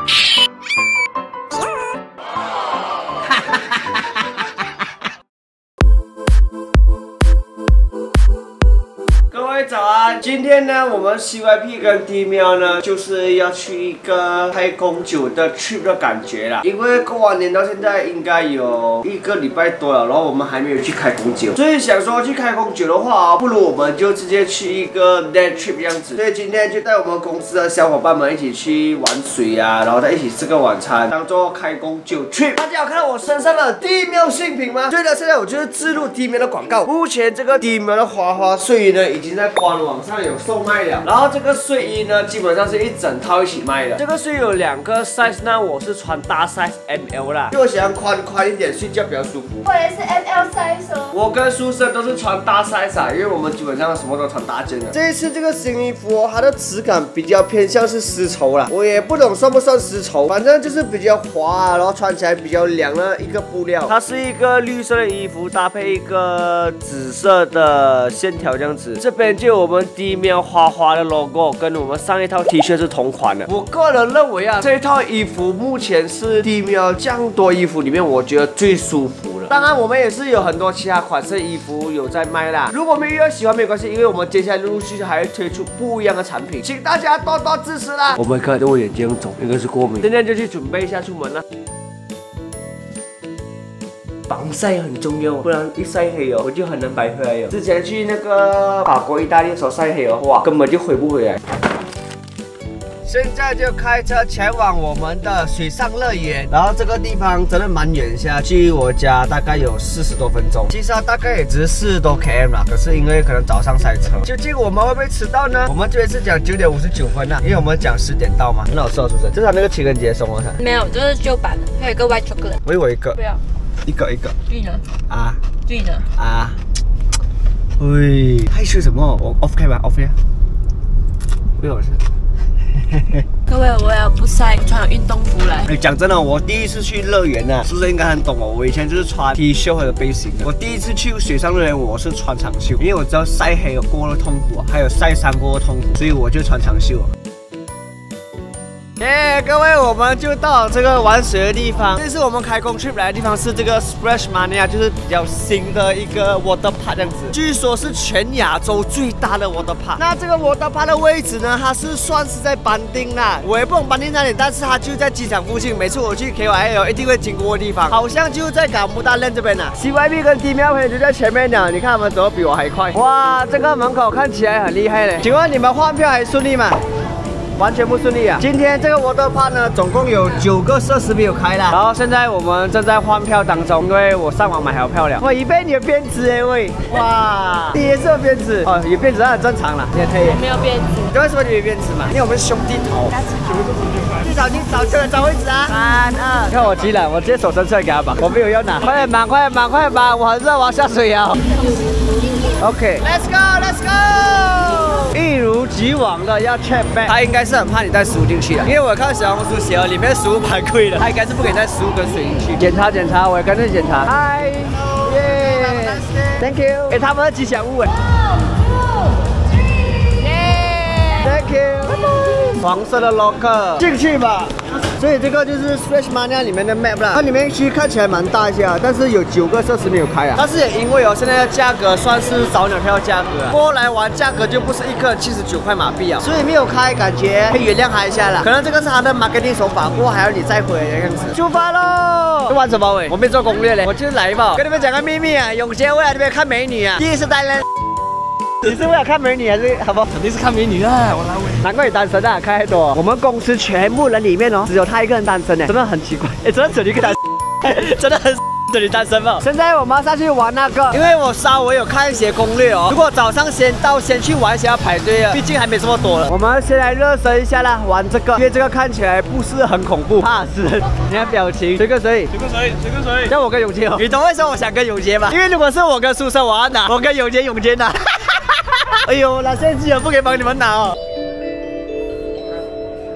各位早安！今天呢，我们 CYP 跟 D 喵呢，就是要去一个开工酒的 trip 的感觉啦。因为过完年到现在应该有1个礼拜多了，然后我们还没有去开工酒，所以想说去开工酒的话，不如我们就直接去一个 day trip 这样子。所以今天就带我们公司的小伙伴们一起去玩水啊，然后再一起吃个晚餐，当做开工酒 trip。大家有看到我身上的 D 喵新品吗？对的，现在我就是置入 D 喵的广告。目前这个 D 喵的花花睡衣呢，已经在官网上有售卖了。然后这个睡衣呢，基本上是一整套一起卖的。这个睡衣有2个 size 呢，我是穿大 size ML 啦，就我喜欢宽一点，睡觉比较舒服。 我也是 ML size 哦。 我跟苏生都是穿大 size 啊，因为我们基本上什么都穿大件的。这一次这个新衣服哦，它的质感比较偏向是丝绸啦，我也不懂算不算丝绸，反正就是比较滑啊，然后穿起来比较凉的一个布料。它是一个绿色的衣服，搭配一个紫色的线条这样子。这边就有我们 D 喵花花的 logo， 跟我们上一套 T 恤是同款的。我个人认为啊，这一套衣服目前是 D 喵这样多衣服里面，我觉得最舒服的。当然，我们也是有很多其他款式的衣服有在卖啦。如果没有喜欢没关系，因为我们接下来陆续还会推出不一样的产品，请大家多多支持啦。我们看到我眼睛肿，应该是过敏，现在就去准备一下出门了。防晒很重要，不然一晒黑哦，我就很难白回来哦。之前去那个法国、意大利的时候晒黑哦，哇，根本就回不回来。现在就开车前往我们的水上乐园，然后这个地方真的蛮远下，距我家大概有40多分钟。其实它大概也只是40多 km 啦，可是因为可能早上塞车。究竟我们会不会迟到呢？我们这边是讲9点59分啊，因为我们讲10点到嘛。很好吃哦，是不是？这是那个情人节送我看。 没有，这是旧版的，还有一个 white chocolate。 我以为一个。 不要。 一个。 对呢。 啊。 对呢。 啊。喂，害羞什么？我 off 开吧 ，off 呀。不好吃。 各位，我也不晒，穿运动服来。 讲真的，我第一次去乐园呢，是不是应该很懂哦？我以前就是穿 T 恤或者背心的。我第一次去水上乐园，我是穿长袖，因为我知道晒黑过的痛苦，还有晒伤过的痛苦，所以我就穿长袖。各位，我们就到这个玩水的地方。这次我们开工 trip 来的地方是这个 Splash Mania， 就是比较新的一个 water park 这样子。据说是全亚洲最大的 water park。那这个 water park 的位置呢，它是算是在班丁啦，我也不懂班丁在哪里，但是它就在机场附近。每次我去 KYL 一定会经过的地方，好像就在港木大链这边呢。CYP 跟 D 喵朋友就在前面呢，你看他们走得比我还快。哇，这个门口看起来很厉害嘞。请问你们换票还顺利吗？完全不顺利啊！今天这个 water park 呢，总共有9个设施没有开啦。然后现在我们正在换票当中，因为我上网买好票了。我以为你有辫子哎喂！哇，你也是有辫子哦，有辫子那很正常啦，你也可以。 我没有辫子。 你为什么你有辫子嘛？因为我们兄弟头。你找位置啊！3、2，看我急了，我直接手伸出来给他绑，我没有要拿。快点绑，快点绑！我很热，我要下水啊。OK，Let's go，Let's go。一如既往的要 check back， 他应该是很怕你带食物进去的，因为我看小红书写了里面食物蛮贵的，他应该是不给带食物跟水进去。检查，我也跟着检查。嗨，耶 ，Thank you。他们是吉祥物哎。Thank you。黄色的 locker， 进去吧。所以这个就是 Splash Mania 里面的 map 啦，它里面区看起来蛮大一下，但是有9个设施没有开啊。但是也因为现在的价格算是早鸟票价格啊，过来玩价格就不是一个人79块马币啊，所以没有开，感觉可以原谅他一下啦。可能这个是他的 marketing 手法，过后还要你再回来的样子。出发喽！玩什么喂？我没做攻略嘞，我就来吧。跟你们讲个秘密啊，永杰未来这边看美女啊，第一次带人。你是为了看美女还是好不好？肯定是看美女啊！我来喂。难怪你单身啊，看太多。我们公司全部人里面哦，只有他一个人单身哎，真的很奇怪。真的只有一个单身，真的很这里单身吗？现在我们要上去玩那个，因为我稍微有看一些攻略哦。如果早上先去玩，先要排队啊，毕竟还没这么多了。我们先来热身一下啦，玩这个，因为这个看起来不是很恐怖，怕死人。你看表情，水。叫我跟永杰哦。你懂为什么我想跟永杰吗？因为如果是我跟苏生，我要拿；我跟永杰拿。哎呦，拿相机也不可以帮你们拿哦。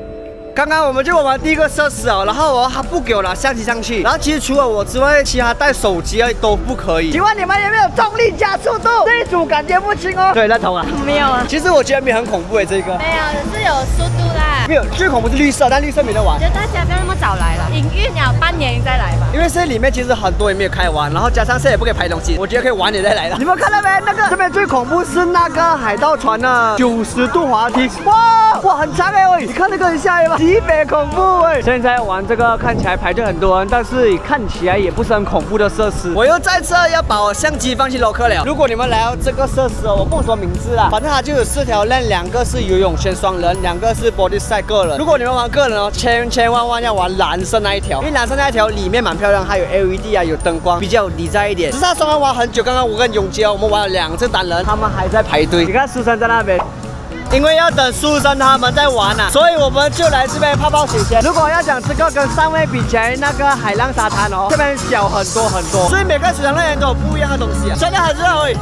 刚刚我们就玩完第一个设施哦，然后他不给我拿相机上去，然后其实除了我之外，其他带手机都不可以。请问你们有没有重力加速度？这一组感觉不清哦。对，认同啊。 没有啊。 其实我觉得没有很恐怖诶，这个。 没有，是有速度啦。 没有，最恐怖是绿色，但绿色没得玩。 我觉得大家不要那么早来了，营运了半年再来吧。 因为这里面其实很多也没有开完，然后加上现在也不可以拍东西，我觉得可以晚点再来了。你们看到没？那个这边最恐怖是那个海盗船的90度滑梯，哇，很长哎喂！你看那个很吓人吗？极北恐怖哎！现在玩这个看起来排队很多人，但是看起来也不是很恐怖的设施。我又在这要把我相机放去 locker 了。如果你们来到这个设施哦，我不说名字啦，反正它就有4条链，2个是游泳圈双人，2个是 body side 个人。如果你们玩个人哦，千万要玩蓝色那一条，因为蓝色那一条里面蛮漂亮，还有 LED 啊，有灯光，比较理在一点。只是他双人玩很久，刚刚我跟永杰我们玩了2次单人，他们还在排队。你看苏珊在那边。因为要等苏珊他们在玩啊，所以我们就来这边泡泡水先。如果要讲这个跟上位比起来，那个海浪沙滩哦，这边小很多很多，所以每个水上乐园都有不一样的东西啊。真的很热哎。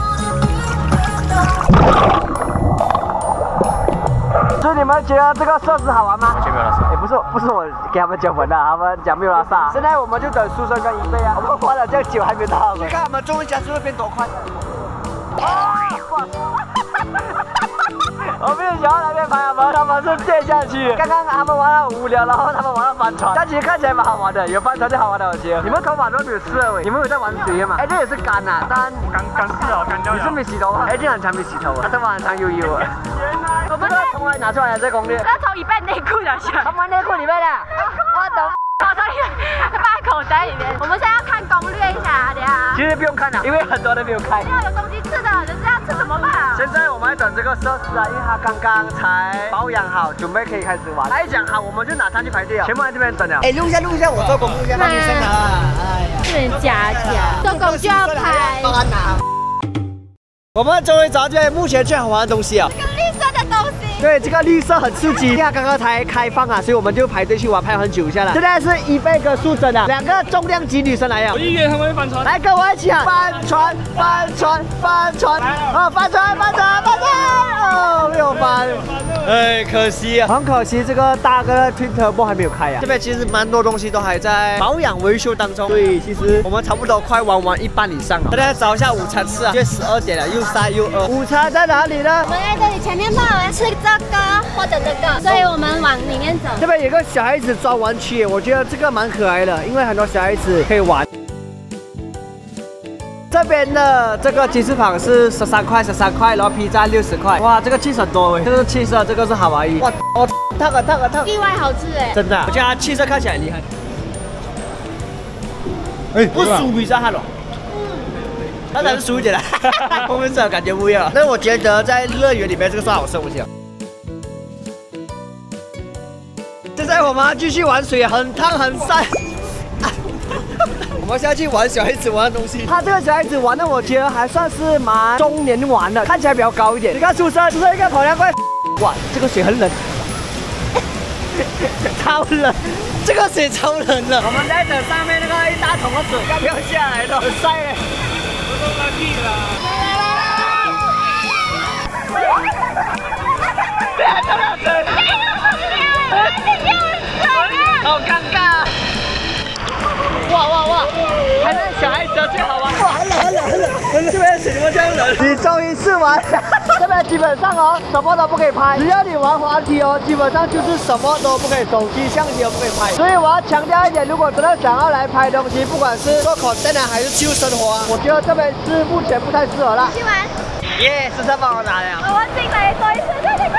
所以你们觉得这个设施好玩吗？没有拉萨。不是我给他们讲文的，他们讲没有拉萨。现在我们就等苏珊跟一贝啊，我们花了这样久还没到。你看我们终于加速度变多快。我没有想到那边拍他们是跌下去。刚刚他们玩得很无聊，然后他们玩到帆船，但其实看起来蛮好玩的，有帆船就好玩的，我觉得。你们头发都没有湿喂，你们有在玩水吗？哎，这也是干啊，但干是啊，干掉了。你是没洗头啊？哎，这很长没洗头啊，他头发很长悠悠啊。我们从哪里拿出来的这攻略？ 他从一半内裤拿下， 他们内裤里面的。 我懂。放口袋里面。我们现在要看攻略一下，等下。 其实不用看了，因为很多人没有开。 要有东西吃的，人家要吃什么吧？ 现在我们在等这个设施啊，因为它刚刚才保养好，准备可以开始玩。他一讲好，我们就马上去排队啊，全部在这边等了。哎，录一下，我做工录一下，帮女生拿。哎呀， 不能假，做工就要拍。 我们终于找到这边目前最好玩的东西啊！ 这个绿色的东西。 对，这个绿色很刺激，刚刚才开放啊，所以我们就排队去玩，排很久一下了。现在是一贝跟素贞啊，2个重量级女生来了。 我预言他们会翻船， 来跟我一起啊！翻船！啊，翻船！哦，没有翻。哎，可惜啊，很可惜，这个大哥的 Twin Turbo 还没有开啊。这边其实蛮多东西都还在保养维修当中，所以其实我们差不多快玩完一半以上了。大家找一下午餐吃啊，现在12点了，又晒又饿。午餐在哪里呢？ 我们在这里前面放，我要吃这个或者这个，所以我们往里面走。 这边有个小孩子抓玩区，我觉得这个蛮可爱的，因为很多小孩子可以玩。这边的这个鸡翅膀是13块，然后披萨60块。哇，这个cheese很多哎，这个是cheese，这个是夏威夷。哇，烫！ 意外好吃哎， 真的。我觉得它cheese看起来很厉害。哎，不输披萨汉了。它才是输一点的，后面这感觉不一样。但是我觉得在乐园里面这个算好吃东西。现在我们继续玩水，很烫很晒。我们下去玩小孩子玩的东西。他这个小孩子玩的，我觉得还算是蛮中年玩的，看起来比较高一点。你看出生一个跑2块，哇，这个水很冷，超冷，这个水超冷的。我们在等上面那个一大桶的水要不要下来了，很晒嘞。好尴尬！哇！还是小孩子最好玩。哇，很冷！这边水怎么这样冷？你终于试完，这边基本上哦，什么都不可以拍。只要你玩滑梯哦，基本上就是什么都不可以，手机、相机都不可以拍。所以我要强调一点，如果真的想要来拍东西，不管是做content还是旧生活啊，我觉得这边是目前不太适合了。 去玩。 耶，是他帮我拿了。 我进来多一次，快点！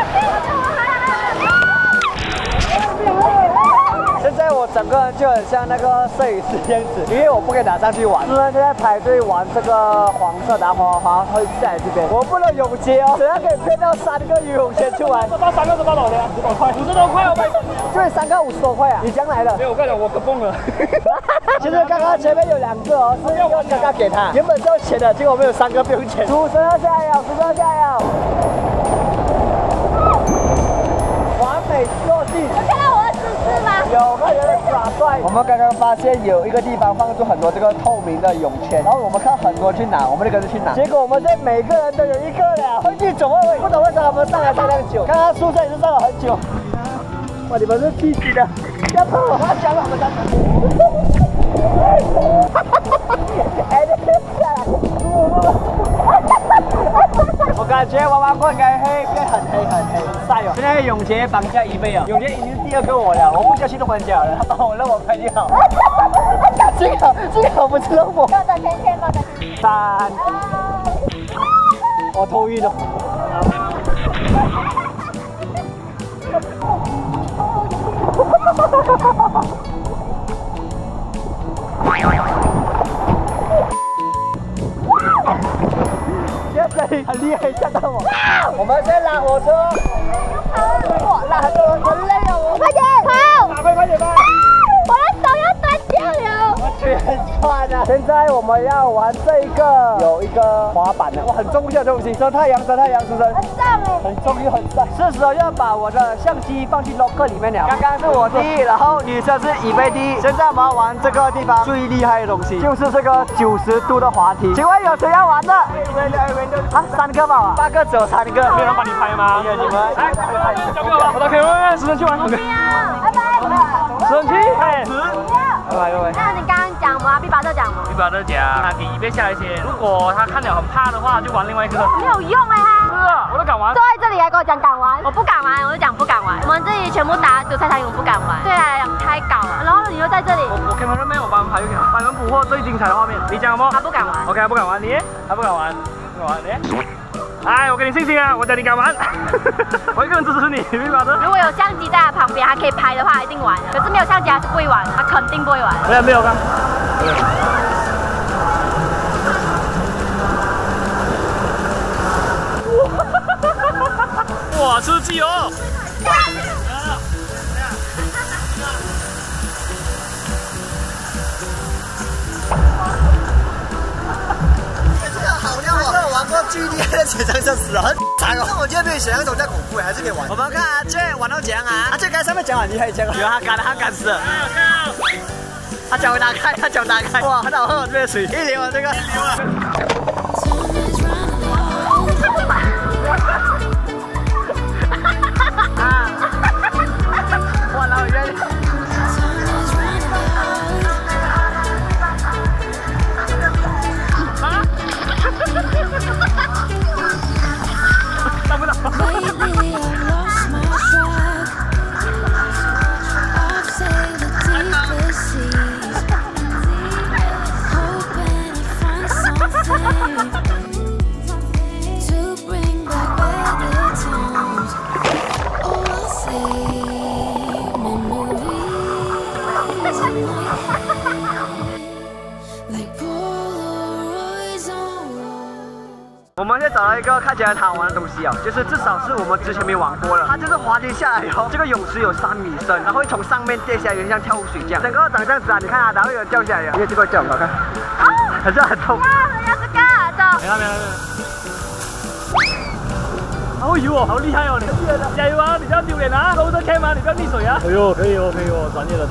现在我整个人就很像那个摄影师这样子，因为我不可以拿上去玩。虽然现在排队玩这个黄色的滑会在这边，我不能永接哦，怎样可以骗到3个游泳圈出来？ 这3个是多少钱？10多块，50多块哦， 对，3个50多块啊！你将来的？ 没有，我跟你讲，我可疯了。 其实刚刚前面有2个哦，是要刚刚给他，原本是要钱的，结果我们有3个不用钱。主持人加油！完美落地。 有看到我的姿势吗？ 有，看有人耍帅。我们刚刚发现有一个地方放出很多这个透明的泳圈，然后我们看很多人去拿，我们就跟着去拿。结果我们这每个人都有1个了，回去总会不懂为什么他们上来上那么久。刚刚宿舍也是上了很久。 哇，你们是气死的！不要碰我，我要讲了，我们讲。哎，你下来！我感觉玩完过该黑，变很黑很黑，晒哦。现在永杰绑架一倍啊，永杰已经第2个我了，我不小心都关脚了，他把我让我拍就好。幸好不是我。 抱着圈圈，抱着圈圈。 3，我头晕了。很厉害，吓到我！我们先拉火车。哇，拉很多人，很累哦！ 快点跑！ 快点吧！ 我的手要断掉了。 我腿很酸啊！现在我们要玩这一个，有一个滑板的，哇，很重要的东西。遮太阳，遮太阳，是不是？ 很重哎。 很重又很帅。是时候要把我的相机放进 locker 里面了。刚刚是我第1，然后女生是以贝第1。现在我们要玩这个地方最厉害的东西，就是这个90度的滑梯。请问有谁要玩的？啊，3个吧，8个只有3个。 没有人帮你拍吗？ 你们。 来，交给我了，我都可以问直升机玩。 不要，拜拜。 直升机，哎， 拜拜各位。 那你刚刚讲什么？比巴特讲吗？ 比巴特讲，他给1倍下来先。如果他看了很怕的话，就玩另外一个。 没有用哎是啊，我都敢玩。 坐在这里还跟我讲敢玩，我不敢玩，我就讲不敢玩。我们这里全部打韭菜场，我不敢玩。对来讲太搞了，然后你又在这里。 我开门了没有？我帮你们拍一个，帮你们捕获最精彩的画面。你讲什么？ 他不敢玩。 OK， 不敢玩，你？他不敢玩，不敢玩，你？哎，我给你信心啊！我讲你敢玩，我一个人支持你，明白的。 如果有相机在他旁边，还可以拍的话，一定玩的。可是没有相机，他是不会玩，他肯定不会玩。 没有看。哇，刺激哦！ 最厉害的雪上设施啊，很惨哦！我觉得比想象中再恐怖，还是可以玩。我们看阿健玩到怎样啊？阿健刚才上面讲很厉害，这样，有他敢死了。他脚打开，他脚打开，哇，很好喝这边水，一流啊这个。哇，老远。 我们现在找到一个看起来很好玩的东西哦，就是至少是我们之前没玩过的。它就是滑梯下来哦，这个泳池有3米深，然后会从上面跌下来，有点像跳水这样。整个长这样子啊，你看啊，然后有掉下来的，因为这个叫很好看，好像很痛。 要这个，走。 没了。好油哦，好厉害哦你！加油啊！你不要丢脸啊！搂着开吗？你不要溺水啊！哎呦，可以哦，专业的。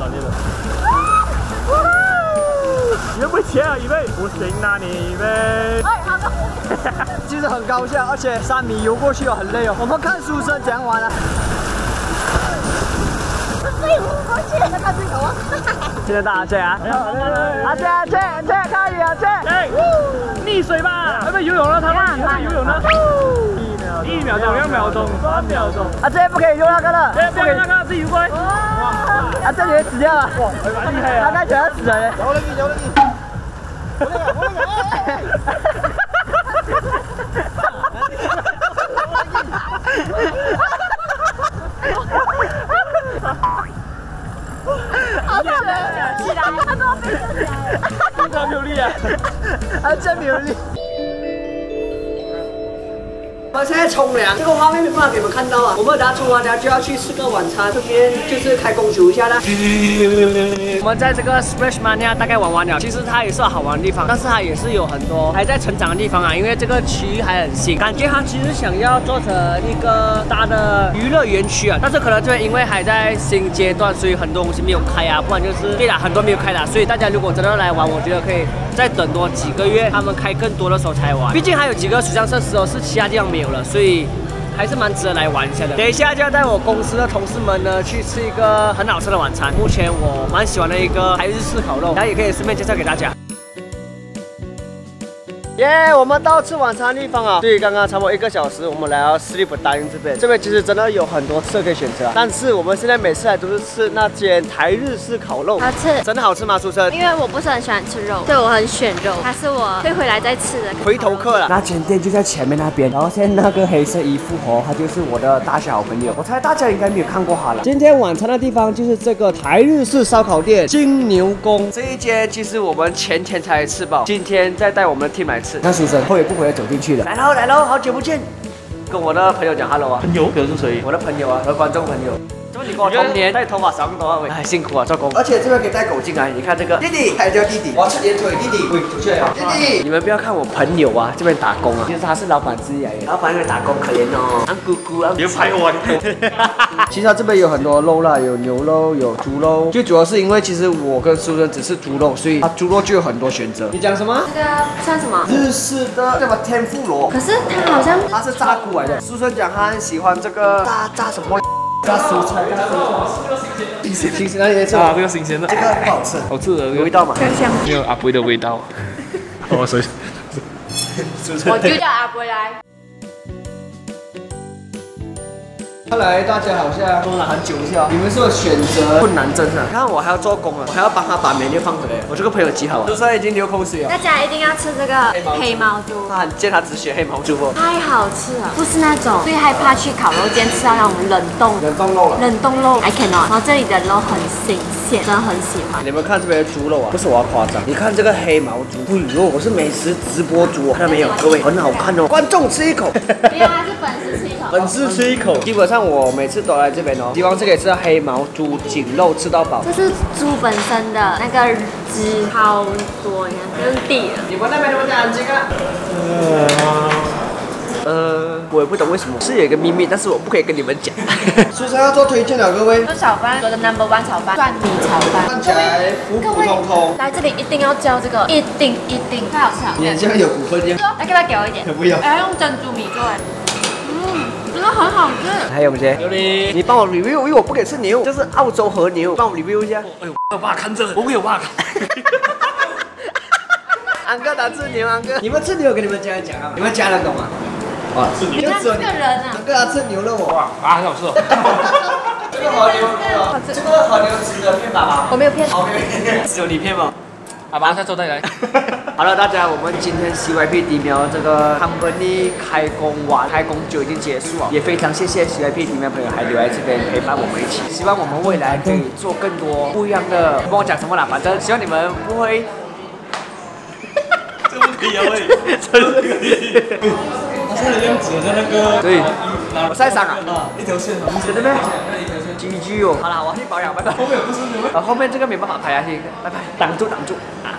你会不会切啊，预备？不行啊，你预备。 其实很高效，而且3米游过去哦，很累哦。我们看书生怎样玩啊？ 最过去，再看这个啊！ 现在大阿健啊，阿健，看你阿健， 溺水吧？要不要游泳了？他们会游泳呢？1秒钟、2秒钟、3秒钟。 阿健不可以用那个了， 不可以那个自己游过来。 阿健也死掉了， 哇，蛮厉害啊！ 他看起来死了嘞。有了你。 好惨啊！起来，他说飞起来， 非常有力啊！ 他真没有力。我现在冲凉，这个画面没办法给你们看到啊。我们等下冲完凉就要去吃个晚餐，这边就是开工球一下啦。我们在这个 Splash Mania 大概玩完了，其实它也是好玩的地方，但是它也是有很多还在成长的地方啊。因为这个区域还很新，感觉它其实想要做成一个大的娱乐园区啊，但是可能就因为还在新阶段，所以很多东西没有开啊，不然就是对啦，很多没有开啦。所以大家如果真的来玩，我觉得可以再等多几个月，他们开更多的时候才玩。毕竟还有几个水上设施哦是其他地方没有了，所以还是蛮值得来玩一下的。等一下就要带我公司的同事们呢去吃一个很好吃的晚餐。目前我蛮喜欢的一个台日式烤肉，然后也可以顺便介绍给大家。 耶！我们到吃晚餐的地方啊，对，刚刚差不多1个小时，我们来到 Sleep Dine 这边。这边其实真的有很多吃可以选择啊，但是我们现在每次来都是吃那间台日式烤肉。 好吃， 真的好吃吗？苏生？ 因为我不是很喜欢吃肉，对我很选肉，它是我会回来再吃的回头客了。那间店就在前面那边，然后现在那个黑色衣服哦，他就是我的大学好朋友。我猜大家应该没有看过他了。今天晚餐的地方就是这个台日式烧烤店金牛宫这一间，其实我们前天才吃饱，今天再带我们的 team 来吃。那苏生会不会走进去了？来喽来喽，好久不见，跟我的朋友讲 hello 啊。 朋友是谁？ 我的朋友啊，和观众朋友。 你跟我同年，带头发少更多啊！喂，哎，辛苦啊，做工。而且这边可以带狗进来，你看这个弟弟，还叫弟弟，我要吃点腿，弟弟，喂，出去了，弟弟。你们不要看我朋友啊，这边打工啊，其实他是老板之一来的，老板在打工可怜哦，安姑姑啊， 别拍我！ 其实他这边有很多肉啦，有牛肉，有猪肉，最主要是因为其实我跟苏生只吃猪肉，所以他猪肉就有很多选择。你讲什么？ 这个算什么？ 日式的什么天妇罗？ 可是它好像它是炸菇来的。苏生讲他很喜欢这个炸什么？ 炸蔬菜，新鲜，那你吃啊，这个新鲜的， 这个不好吃， 好吃的， 有味道吗？ 香香， 没有阿贝的味道。哦，所以， 我就叫阿伯来。 看来大家好像说了很久一下，你们是有选择困难症是吧？看我还要做工了，我还要帮他把美料放回来。我这个朋友极好啊，现在已经流口水了。 大家一定要吃这个黑毛猪， 他很贱，他只选黑毛猪哦。 太好吃了，不是那种最害怕去烤肉店吃到那种冷冻肉了。 冷冻肉 I cannot， 然后这里的肉很新鲜，真的很喜欢。 你们看这边的猪肉啊，不是我要夸张，你看这个黑毛猪，哎呦，我是美食直播主，看到没有？各位很好看哦，观众吃一口。 没有，还是粉丝吃一口。 粉丝吃一口。基本上我每次都来这边哦，希望是可以吃到黑毛猪颈肉吃到饱。 这是猪本身的那个汁好多，你看不用滴了。 你们那边怎么讲这个？我也不懂为什么，是有一个秘密，但是我不可以跟你们讲。苏珊要做推荐了，各位。 这炒饭，我的 No.1 炒饭，蒜米炒饭， 看起来普普通通。 来这里一定要叫这个，一定，太好吃了。 你很像有股份一样。 来，可不可以给我一点？ 不要。 要用珍珠米做哎。真的很好吃。 还有没有？你帮我 review， 因为我不可以吃牛，这是澳洲和牛，帮我 review 一下。 哎呦，我有办法看这，我没有办法看。 安哥打吃牛，安哥，你们吃牛跟你们家人讲啊？你们家人懂吗？哇， 吃牛，就只有你个人啊。 安哥他吃牛肉哦。 哇，很好吃哦。 这个和牛，这个和牛值得骗爸爸。 我没有骗。 只有你骗吗？ 阿爸，下周再来。 好了，大家，我们今天 CYP 迪苗这个 company 开工就已经结束了，也非常谢谢 CYP 迪苗朋友还留在这边陪伴我们一起。希望我们未来可以做更多不一样的，不管我讲什么啦，反正希望你们不会。 这不可以啊喂，真的可以。他现在的样子好像那个。 对，我晒伤啊。 一条线， 真的咩？GG 哦。好了，我去保养，拜拜。后面不是你们。后面这个没办法拍下去，拜拜。挡住。啊。